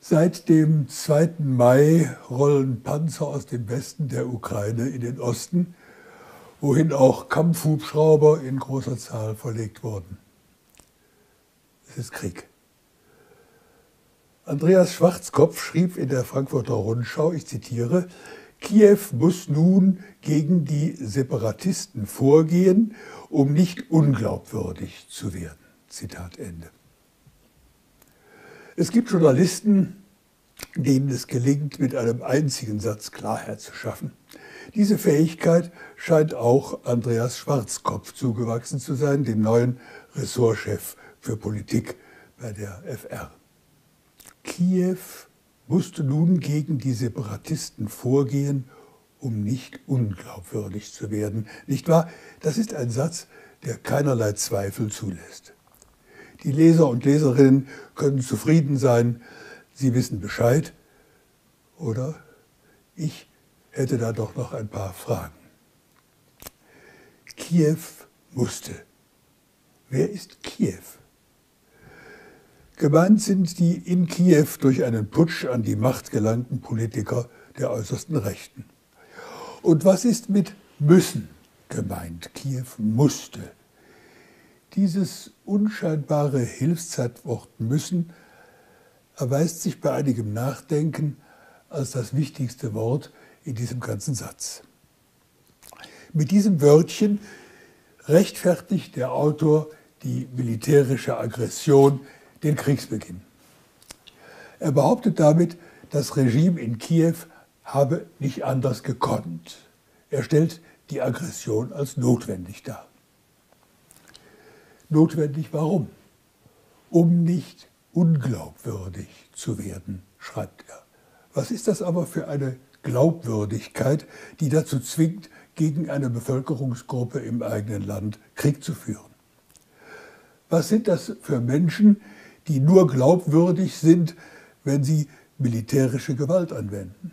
Seit dem 2. Mai rollen Panzer aus dem Westen der Ukraine in den Osten, wohin auch Kampfhubschrauber in großer Zahl verlegt wurden. Es ist Krieg. Andreas Schwarzkopf schrieb in der Frankfurter Rundschau, ich zitiere, Kiew muss nun gegen die Separatisten vorgehen, um nicht unglaubwürdig zu werden. Zitat Ende. Es gibt Journalisten, denen es gelingt, mit einem einzigen Satz Klarheit zu schaffen. Diese Fähigkeit scheint auch Andreas Schwarzkopf zugewachsen zu sein, dem neuen Ressortchef für Politik bei der FR. Kiew musste nun gegen die Separatisten vorgehen, um nicht unglaubwürdig zu werden. Nicht wahr? Das ist ein Satz, der keinerlei Zweifel zulässt. Die Leser und Leserinnen können zufrieden sein, sie wissen Bescheid. Oder ich hätte da doch noch ein paar Fragen. Kiew musste. Wer ist Kiew? Gemeint sind die in Kiew durch einen Putsch an die Macht gelangten Politiker der äußersten Rechten. Und was ist mit müssen gemeint? Kiew musste. Dieses unscheinbare Hilfszeitwort müssen erweist sich bei einigem Nachdenken als das wichtigste Wort in diesem ganzen Satz. Mit diesem Wörtchen rechtfertigt der Autor die militärische Aggression, den Kriegsbeginn. Er behauptet damit, das Regime in Kiew habe nicht anders gekonnt. Er stellt die Aggression als notwendig dar. Notwendig warum? Um nicht unglaubwürdig zu werden, schreibt er. Was ist das aber für eine Glaubwürdigkeit, die dazu zwingt, gegen eine Bevölkerungsgruppe im eigenen Land Krieg zu führen? Was sind das für Menschen, die nur glaubwürdig sind, wenn sie militärische Gewalt anwenden?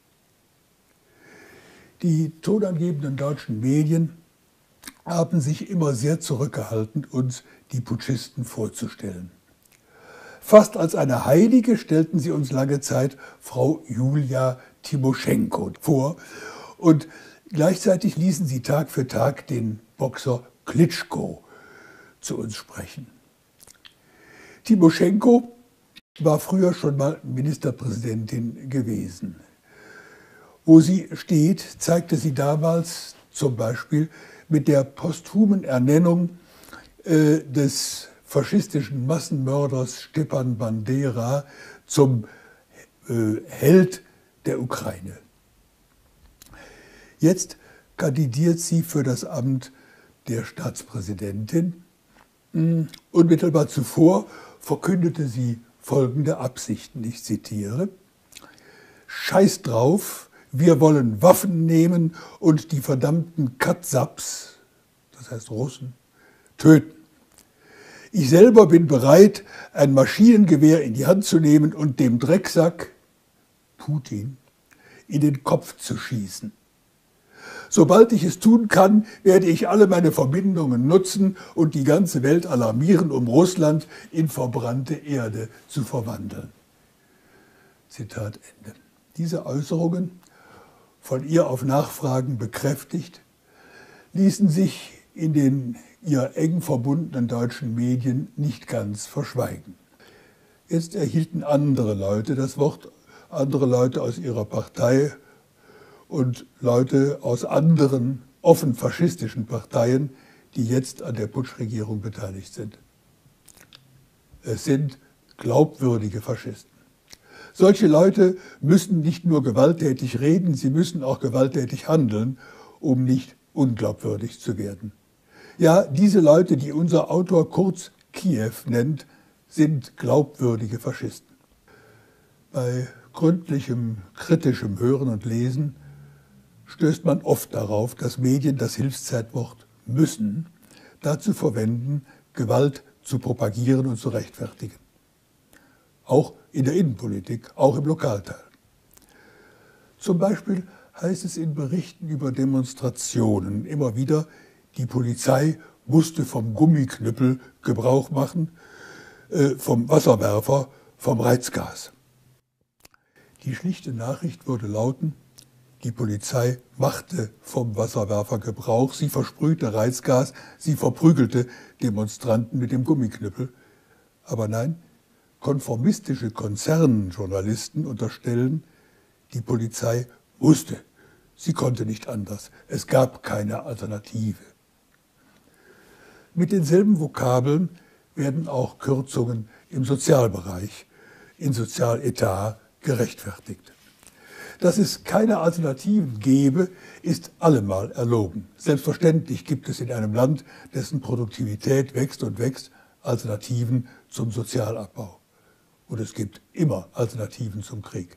Die tonangebenden deutschen Medien haben sich immer sehr zurückgehalten, uns die Putschisten vorzustellen. Fast als eine Heilige stellten sie uns lange Zeit Frau Julia Timoschenko vor und gleichzeitig ließen sie Tag für Tag den Boxer Klitschko zu uns sprechen. Timoschenko war früher schon mal Ministerpräsidentin gewesen. Wo sie steht, zeigte sie damals zum Beispiel mit der posthumen Ernennung des faschistischen Massenmörders Stepan Bandera zum Held der Ukraine. Jetzt kandidiert sie für das Amt der Staatspräsidentin. Unmittelbar zuvor verkündete sie folgende Absichten, ich zitiere: Scheiß drauf, wir wollen Waffen nehmen und die verdammten Katsaps, das heißt Russen, töten. Ich selber bin bereit, ein Maschinengewehr in die Hand zu nehmen und dem Drecksack Putin in den Kopf zu schießen. Sobald ich es tun kann, werde ich alle meine Verbindungen nutzen und die ganze Welt alarmieren, um Russland in verbrannte Erde zu verwandeln. Zitat Ende. Diese Äußerungen, von ihr auf Nachfragen bekräftigt, ließen sich in den ihr eng verbundenen deutschen Medien nicht ganz verschweigen. Jetzt erhielten andere Leute das Wort, andere Leute aus ihrer Partei und Leute aus anderen offen faschistischen Parteien, die jetzt an der Putschregierung beteiligt sind. Es sind glaubwürdige Faschisten. Solche Leute müssen nicht nur gewalttätig reden, sie müssen auch gewalttätig handeln, um nicht unglaubwürdig zu werden. Ja, diese Leute, die unser Autor kurz Kiew nennt, sind glaubwürdige Faschisten. Bei gründlichem, kritischem Hören und Lesen stößt man oft darauf, dass Medien das Hilfszeitwort müssen dazu verwenden, Gewalt zu propagieren und zu rechtfertigen. Auch in der Innenpolitik, auch im Lokalteil. Zum Beispiel heißt es in Berichten über Demonstrationen immer wieder, die Polizei musste vom Gummiknüppel Gebrauch machen, vom Wasserwerfer, vom Reizgas. Die schlichte Nachricht würde lauten: Die Polizei machte vom Wasserwerfer Gebrauch, sie versprühte Reizgas, sie verprügelte Demonstranten mit dem Gummiknüppel. Aber nein, konformistische Konzernjournalisten unterstellen, die Polizei wusste, sie konnte nicht anders, es gab keine Alternative. Mit denselben Vokabeln werden auch Kürzungen im Sozialbereich, im Sozialetat gerechtfertigt. Dass es keine Alternativen gäbe, ist allemal erlogen. Selbstverständlich gibt es in einem Land, dessen Produktivität wächst und wächst, Alternativen zum Sozialabbau. Und es gibt immer Alternativen zum Krieg.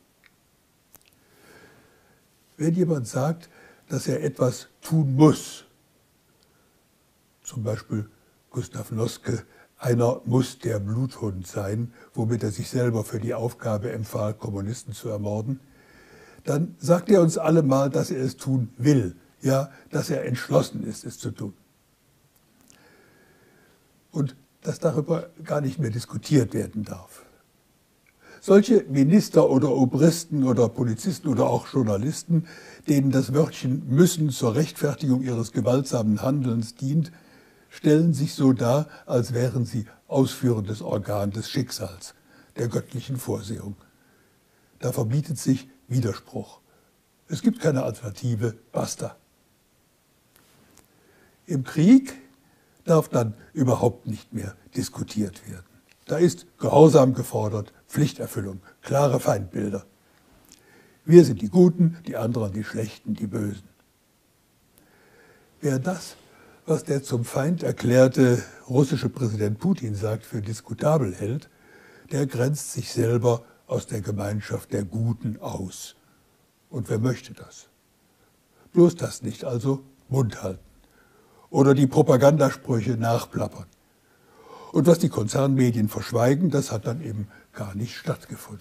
Wenn jemand sagt, dass er etwas tun muss, zum Beispiel Gustav Noske, einer muss der Bluthund sein, womit er sich selber für die Aufgabe empfahl, Kommunisten zu ermorden, dann sagt er uns alle mal, dass er es tun will, ja, dass er entschlossen ist, es zu tun. Und dass darüber gar nicht mehr diskutiert werden darf. Solche Minister oder Obristen oder Polizisten oder auch Journalisten, denen das Wörtchen müssen zur Rechtfertigung ihres gewaltsamen Handelns dient, stellen sich so dar, als wären sie ausführendes Organ des Schicksals, der göttlichen Vorsehung. Da verbietet sich Widerspruch. Es gibt keine Alternative, basta. Im Krieg darf dann überhaupt nicht mehr diskutiert werden. Da ist Gehorsam gefordert, Pflichterfüllung, klare Feindbilder. Wir sind die Guten, die anderen die Schlechten, die Bösen. Wer das, was der zum Feind erklärte russische Präsident Putin sagt, für diskutabel hält, der grenzt sich selber aus der Gemeinschaft der Guten aus. Und wer möchte das? Bloß das nicht, also Mund halten. Oder die Propagandasprüche nachplappern. Und was die Konzernmedien verschweigen, das hat dann eben gar nicht stattgefunden.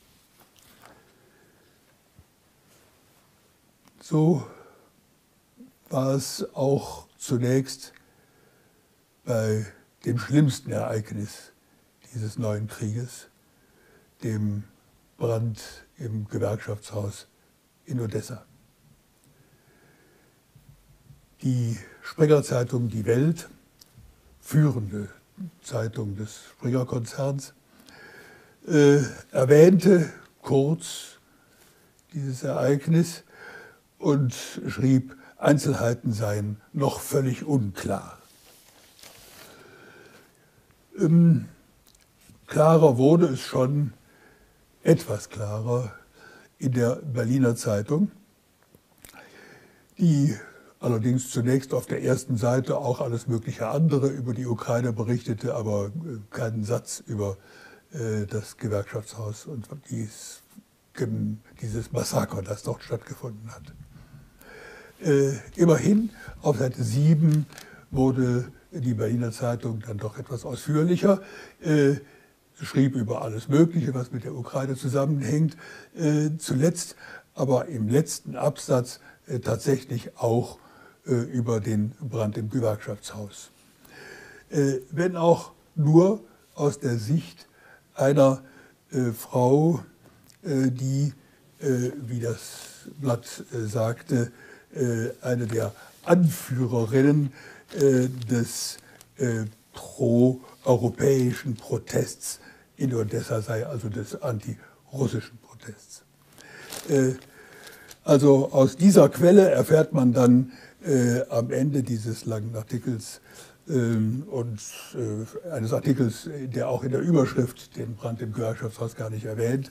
So war es auch zunächst bei dem schlimmsten Ereignis dieses neuen Krieges, dem Brand im Gewerkschaftshaus in Odessa. Die Springer-Zeitung Die Welt, führende Zeitung des Springer-Konzerns, erwähnte kurz dieses Ereignis und schrieb, Einzelheiten seien noch völlig unklar. Klarer wurde es schon, etwas klarer, in der Berliner Zeitung, die allerdings zunächst auf der ersten Seite auch alles mögliche andere über die Ukraine berichtete, aber keinen Satz über das Gewerkschaftshaus und dieses Massaker, das dort stattgefunden hat. Immerhin, auf Seite 7 wurde die Berliner Zeitung dann doch etwas ausführlicher, schrieb über alles Mögliche, was mit der Ukraine zusammenhängt, zuletzt aber im letzten Absatz tatsächlich auch über den Brand im Gewerkschaftshaus. Wenn auch nur aus der Sicht einer Frau, die, wie das Blatt sagte, eine der Anführerinnen des pro-europäischen Protests in Odessa sei, also des antirussischen Protests. Also aus dieser Quelle erfährt man dann am Ende dieses langen Artikels und eines Artikels, der auch in der Überschrift den Brand im Gewerkschaftshaus gar nicht erwähnt.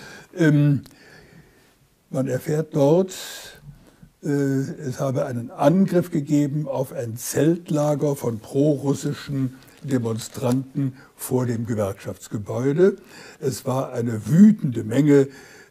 Man erfährt dort, es habe einen Angriff gegeben auf ein Zeltlager von prorussischen Demonstranten vor dem Gewerkschaftsgebäude. Es war eine wütende Menge,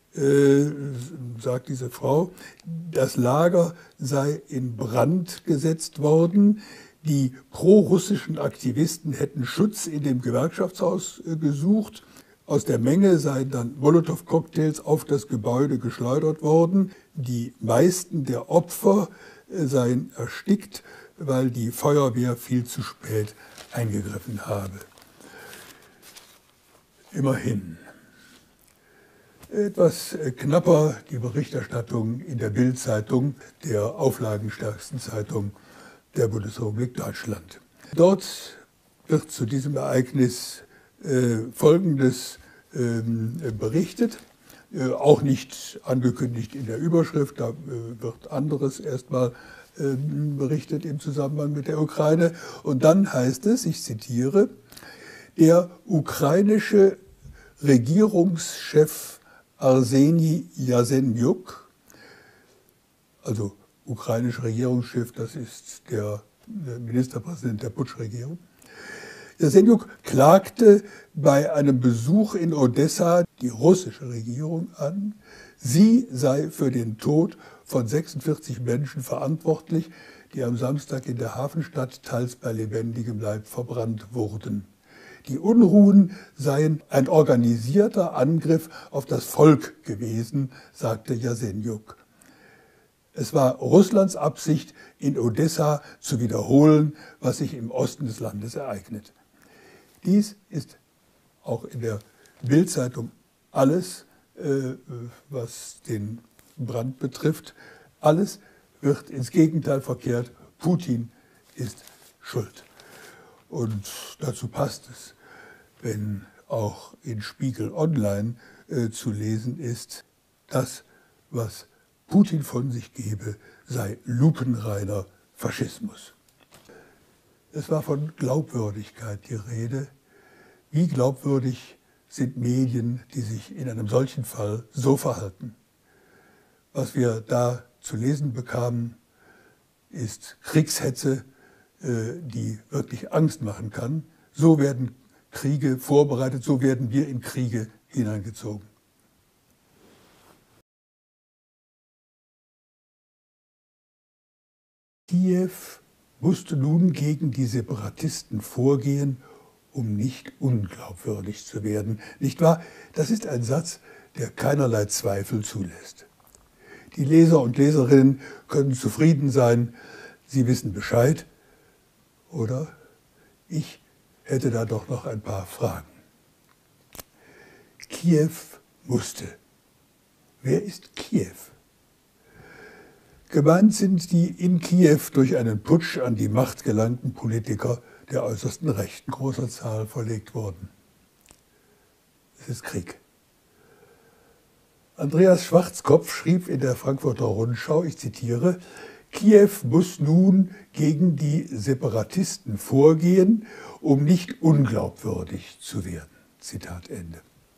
sagt diese Frau. Das Lager sei in Brand gesetzt worden. Die prorussischen Aktivisten hätten Schutz in dem Gewerkschaftshaus gesucht. Aus der Menge seien dann Molotow-Cocktails auf das Gebäude geschleudert worden. Die meisten der Opfer seien erstickt, weil die Feuerwehr viel zu spät eingegriffen habe. Immerhin. Etwas knapper die Berichterstattung in der Bild-Zeitung, der auflagenstärksten Zeitung der Bundesrepublik Deutschland. Dort wird zu diesem Ereignis Folgendes berichtet, auch nicht angekündigt in der Überschrift, da wird anderes erstmal berichtet im Zusammenhang mit der Ukraine. Und dann heißt es, ich zitiere, der ukrainische Regierungschef Arseni Jasenjuk, also ukrainischer Regierungschef, das ist der Ministerpräsident der Putschregierung, Jasenjuk klagte bei einem Besuch in Odessa die russische Regierung an, sie sei für den Tod von 46 Menschen verantwortlich, die am Samstag in der Hafenstadt teils bei lebendigem Leib verbrannt wurden. Die Unruhen seien ein organisierter Angriff auf das Volk gewesen, sagte Jasenjuk. Es war Russlands Absicht, in Odessa zu wiederholen, was sich im Osten des Landes ereignet. Dies ist auch in der Bild-Zeitung alles, was den Brand betrifft. Alles wird ins Gegenteil verkehrt. Putin ist schuld. Und dazu passt es, wenn auch in Spiegel Online zu lesen ist, das, was Putin von sich gebe, sei lupenreiner Faschismus. Es war von Glaubwürdigkeit die Rede. Wie glaubwürdig sind Medien, die sich in einem solchen Fall so verhalten? Was wir da zu lesen bekamen, ist Kriegshetze, die wirklich Angst machen kann. So werden Kriege vorbereitet, so werden wir in Kriege hineingezogen. Kiew musste nun gegen die Separatisten vorgehen, um nicht unglaubwürdig zu werden. Nicht wahr? Das ist ein Satz, der keinerlei Zweifel zulässt. Die Leser und Leserinnen können zufrieden sein, sie wissen Bescheid. Oder ich hätte da doch noch ein paar Fragen. Kiew musste. Wer ist Kiew? Gemeint sind die in Kiew durch einen Putsch an die Macht gelangten Politiker der äußersten Rechten großer Zahl verlegt wurden. Es ist Krieg. Andreas Schwarzkopf schrieb in der Frankfurter Rundschau, ich zitiere, Kiew muss nun gegen die Separatisten vorgehen, um nicht unglaubwürdig zu werden. Zitat Ende.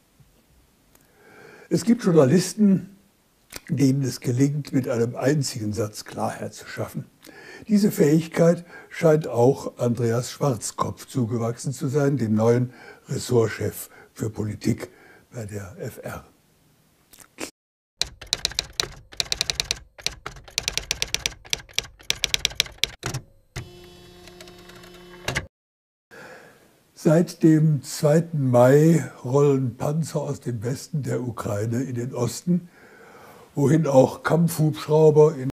Es gibt Journalisten, denen es gelingt, mit einem einzigen Satz Klarheit zu schaffen. Diese Fähigkeit scheint auch Andreas Schwarzkopf zugewachsen zu sein, dem neuen Ressortchef für Politik bei der FR. Seit dem 2. Mai rollen Panzer aus dem Westen der Ukraine in den Osten, wohin auch Kampfhubschrauber in